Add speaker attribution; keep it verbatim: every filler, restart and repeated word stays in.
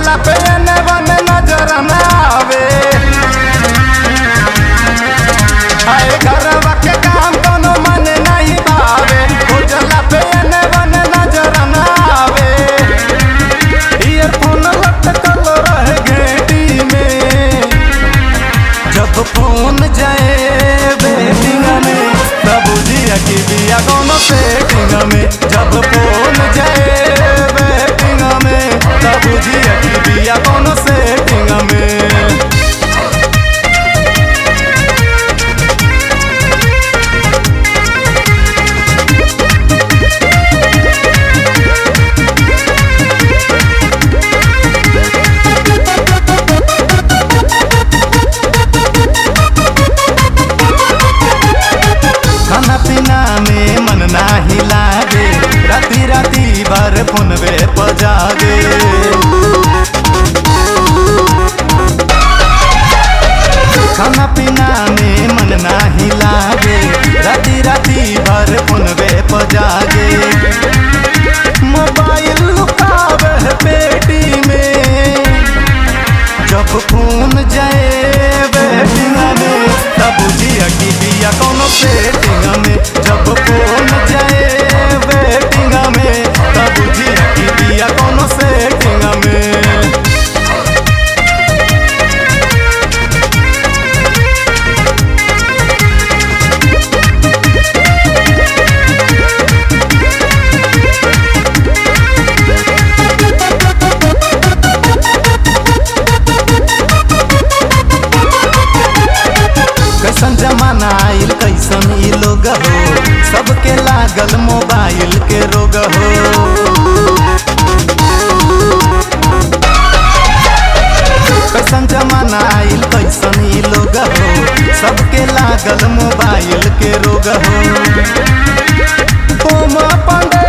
Speaker 1: खोजला पे एने बने नजर न आवे। आए घरवा के काम कोनो मन नहीं भावे, खोजला पे एने बने नजर न आवे। ईयरफोन लटकल रहे घेटी में, जब फोन जाए वेटिंग में तब बुझिया कि बिया कोनो सेटिंग में। जब फोन जाए वेटिंग में तब बुझिया कि बिया कोनो सेटिंग में। खाना पीना में मन नाही लागे, राती राती भर फोनवे पर जागे। खाना पीना में मन नाही लागे, राती राती भर फोनवे पर जागे। मोबाइल लुकावे पेटी में, जब फोन जाए वेटिंग में तब बुझिया कि बिया कोनो सेटिंग में। जब फोन जाए वेटिंग में तब बुझिया कि बिया कोनो सेटिंग में। कैसन जमाना आइल कैसन ई लोग हो, सबके लागल मोबाइल के रोग हो। कैसन जमाना आइल कैसन ई लोग हो, सबके लागल मोबाइल के रोग हो। तुम पंडे